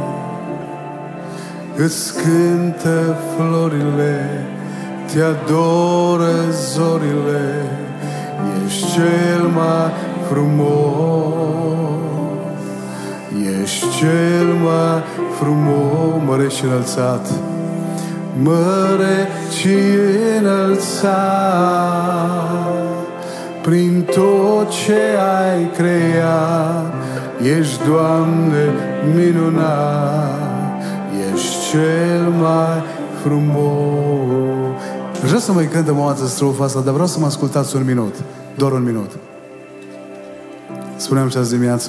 Îți cântă florile, te adoră zorile. Ești cel mai frumos. Ești cel mai frumos. Măreț și înălțat. Măreț și înălțat. Prin tot ce ai creat, ești, Doamne, minunat, ești cel mai frumos. Vreau să mai cântăm o dată strofa asta, dar vreau să mă ascultați un minut, doar un minut. Spuneam și azi dimineață,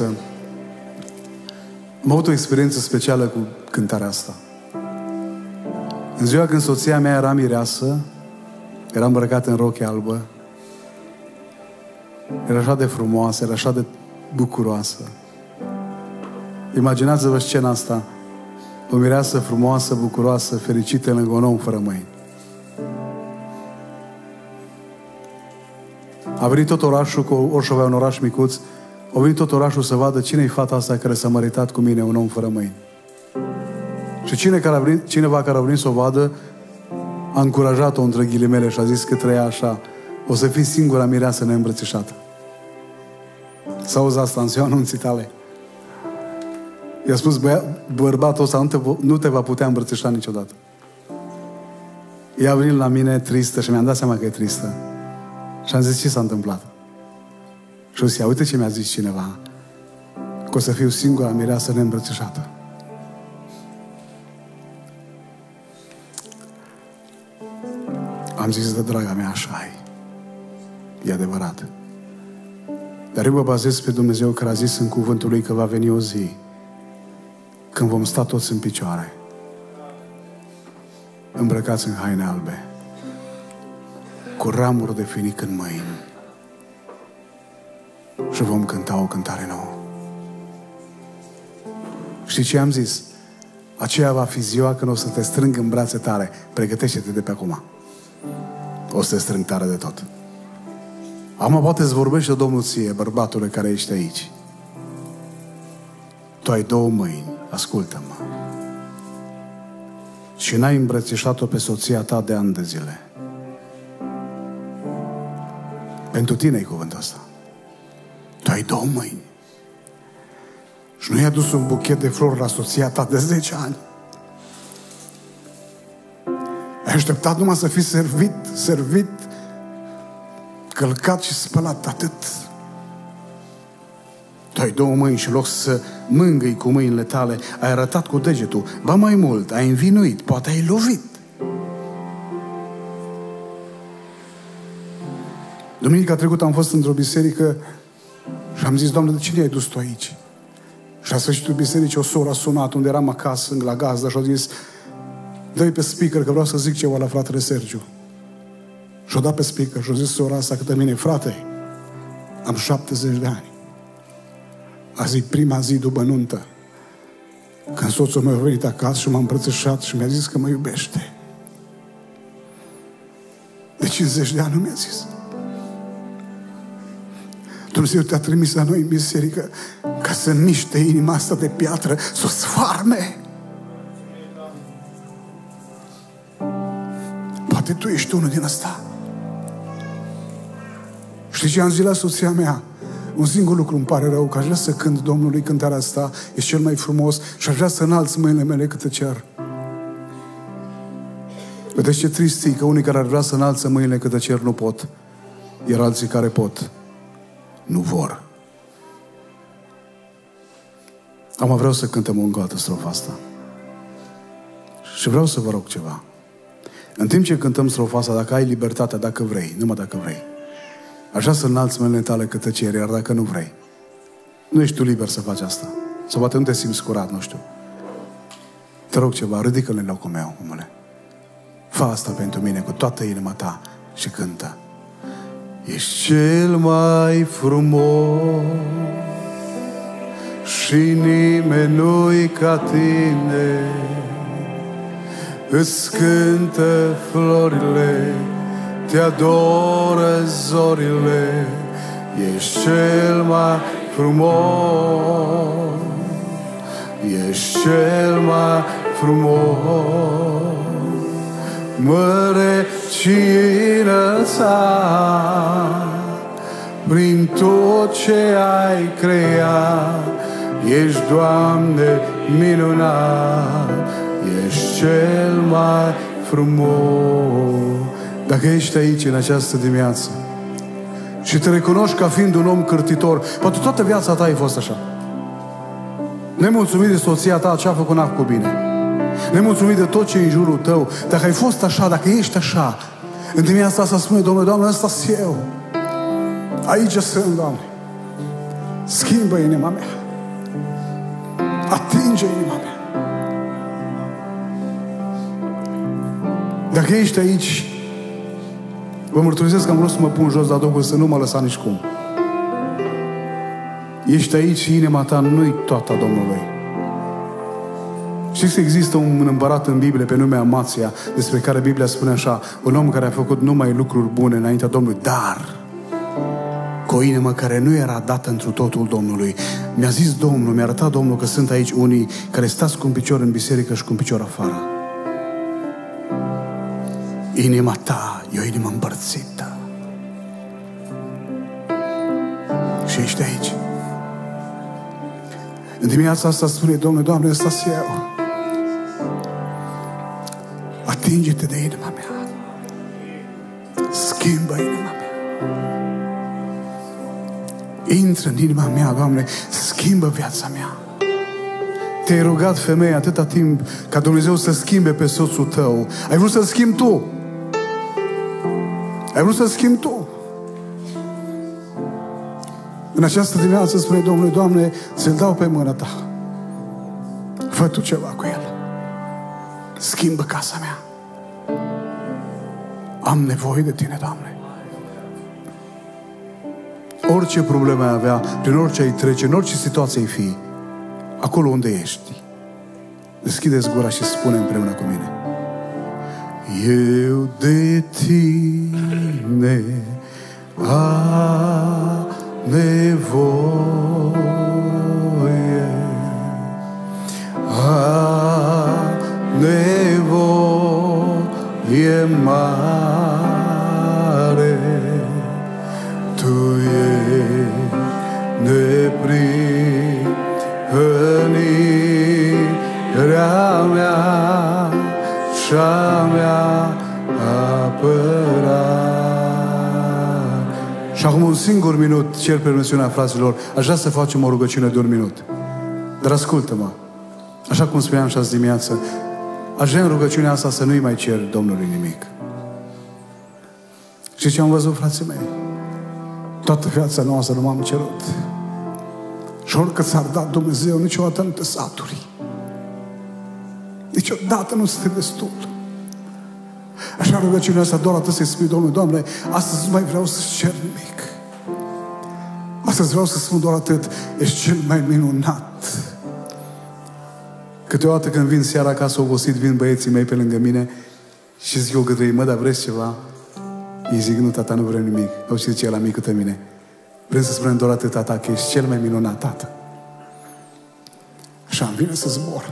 am avut o experiență specială cu cântarea asta. În ziua când soția mea era mireasă, era îmbrăcată în rochie albă, era așa de frumoasă, era așa de bucuroasă. Imaginați-vă scena asta. O mireasă frumoasă, bucuroasă, fericită lângă un om fără mâini. A venit tot orașul, că Orș avea un oraș micuț, a venit tot orașul să vadă cine-i fata asta care s-a măritat cu mine, un om fără mâini. Și cineva care a venit să o vadă a încurajat-o între ghilimele și a zis că trăia așa: o să fii singura mireasă neîmbrățișată. S-auzi asta în ziua anunții tale? I-a spus bărbatul ăsta nu te va putea îmbrățișa niciodată. Ea a venit la mine tristă și mi-am dat seama că e tristă. Și am zis: ce s-a întâmplat? Și o zis: uite ce mi-a zis cineva, că o să fiu singura mireasă neîmbrățișată. Am zis: da, draga mea, așa e adevărat. Dar eu mă bazez pe Dumnezeu, care a zis în cuvântul Lui că va veni o zi când vom sta toți în picioare, îmbrăcați în haine albe, cu ramuri de finic în mâini, și vom cânta o cântare nouă. Știi ce am zis? Aceea va fi ziua când o să te strâng în brațe tare. Pregătește-te de pe acum. O să te strâng tare de tot. Acum poate îți vorbește Domnul ție, bărbatule care ești aici. Tu ai două mâini, ascultă-mă, și n-ai îmbrățișat-o pe soția ta de ani de zile. Pentru tine e cuvântul ăsta. Tu ai două mâini și nu i-a adus un buchet de flori la soția ta de 10 ani. Ai așteptat numai să fii servit, călcat și spălat, atât. Tu ai două mâini și în loc să mângâi cu mâinile tale, ai arătat cu degetul. Ba mai mult, ai învinuit, poate ai lovit. Duminica trecută am fost într-o biserică și am zis: Doamne, de cine ai dus tu aici? Și la sfârșitul bisericii o soră a sunat unde eram acasă, la gazdă, și a zis: dă-i pe speaker că vreau să zic ceva la fratele Sergiu. Și-o dat pe speaker și-o zis sora asta către mine: frate, am 70 de ani. Azi e prima zi după nuntă, când soțul meu a venit acasă și m-a îmbrățișat și mi-a zis că mă iubește. De 50 de ani nu mi-a zis. Dumnezeu te-a trimis la noi în biserică ca să miște inima asta de piatră, să o sfarme. Poate tu ești unul din ăsta. Știi ce am zis la soția mea? Un singur lucru îmi pare rău, că aș vrea să cânt Domnului cântarea asta, e cel mai frumos, și aș vrea să înalți mâinile mele câte cer. Vedeți ce trist e că unii care ar vrea să înalță mâinile câte cer nu pot, iar alții care pot nu vor. Am vreau să cântăm încă o dată strofa asta. Și vreau să vă rog ceva. În timp ce cântăm strofa asta, dacă ai libertatea, dacă vrei, numai dacă vrei, aș vrea să înalți mâinile tale câte cer, iar dacă nu vrei, nu ești tu liber să faci asta. Sau poate nu te simți curat, nu știu. Te rog ceva, ridică-l în locul meu, omule. Fă asta pentru mine cu toată inima ta și cântă. Ești cel mai frumos și nimeni nu-i ca tine. Îți cântă florile, te adoră zorile, ești cel mai frumos, ești cel mai frumos. Mărăcirea-ta prin tot ce ai creat, ești, Doamne, minunat, ești cel mai frumos. Dacă ești aici în această dimineață și te recunoști ca fiind un om cârtitor, poate toată viața ta ai fost așa, nemulțumit de soția ta ce a făcut n-a făcut bine, nemulțumit de tot ce e în jurul tău, dacă ai fost așa, dacă ești așa, în dimineața asta spune, Domnule, Doamne, ăsta sunt eu. Aici sunt, Doamne. Schimbă inima mea. Atinge inima mea. Dacă ești aici, vă mărturisesc că am vrut să mă pun jos, dar Domnul să nu mă lăsa nici cum. Ești aici și inima ta nu-i toată a Domnului. Știți că există un împărat în Biblie pe nume Amația, despre care Biblia spune așa, un om care a făcut numai lucruri bune înaintea Domnului, dar cu o inimă care nu era dată întru totul Domnului. Mi-a zis Domnul, mi-a arătat Domnul că sunt aici unii care stați cu un picior în biserică și cu un picior afară. Inima ta e o inimă împărțită. Și ești aici. În dimineața asta spune, Domnule, Doamne, ăsta sunt eu. Atinge-te de inima mea. Schimbă inima mea. Intră în inima mea, Doamne, schimbă viața mea. Te-ai rugat, femeie, atâta timp ca Dumnezeu să schimbe pe soțul tău. Ai vrut să-l schimbi tu. Ai vrut să-l schimbi tu. În această dimineață spune Domnule, Doamne, ți-l dau pe mâna ta. Fă tu ceva cu el. Schimbă casa mea. Am nevoie de tine, Doamne. Orice probleme ai avea, prin orice ai trece, în orice situație ai fi, acolo unde ești, deschideți gura și spune împreună cu mine: eu de tine am nevoie, am nevoie mare, tu ești neprihănirea mea și-a mea apărare. Și acum un singur minut, cer permisiunea fraților, aș vrea să facem o rugăciune de 1 minut. Dar ascultă-mă, așa cum spuneam și azi dimineață, aș vrea în rugăciunea asta să nu-i mai cer Domnului nimic. Și ce am văzut, frații mei? Toată viața noastră nu m-am cerut. Și oricât s-ar dat Dumnezeu, niciodată nu te saturi. Niciodată nu este destul. Așa rugăciunea asta doar atât să-i spui Domnului, Doamne, astăzi nu mai vreau să-ți cer nimic. Astăzi vreau să spun doar atât: ești cel mai minunat. Câteodată când vin seara acasă obosit, vin băieții mei pe lângă mine și zic eu către ei: mă, dar vreți ceva? Ei zic: nu, tata, nu vrem nimic. Au și zice la mic către mine: vrem să spunem doar atât, tata, că ești cel mai minunat, tată. Așa îmi vine să zbor.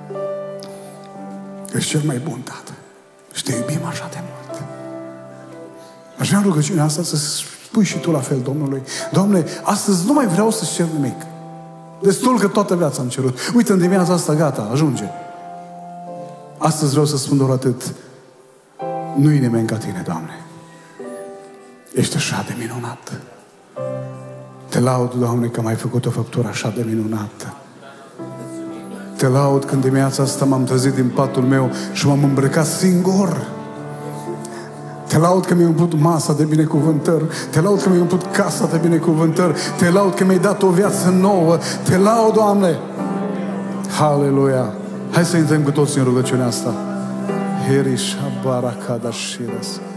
Ești cel mai bun, tată. Și te iubim așa de mult. Aș vrea în rugăciunea asta să spui și tu la fel Domnului: Doamne, astăzi nu mai vreau să-ți cer nimic. Destul că toată viața am cerut. Uite, în dimineața asta, gata, ajunge. Astăzi vreau să spun doar atât: nu-i nimeni ca tine, Doamne. Ești așa de minunat. Te laud, Doamne, că m-ai făcut o făptură așa de minunată. Te laud că în dimineața asta m-am trezit din patul meu și m-am îmbrăcat singur. Te laud că mi-ai umplut masa de binecuvântări. Te laud că mi-ai umplut casa de binecuvântări. Te laud că mi-ai dat o viață nouă. Te laud, Doamne. Haleluia. Hai să intrăm cu toții în rugăciunea asta. Heri Shabarakadashiras.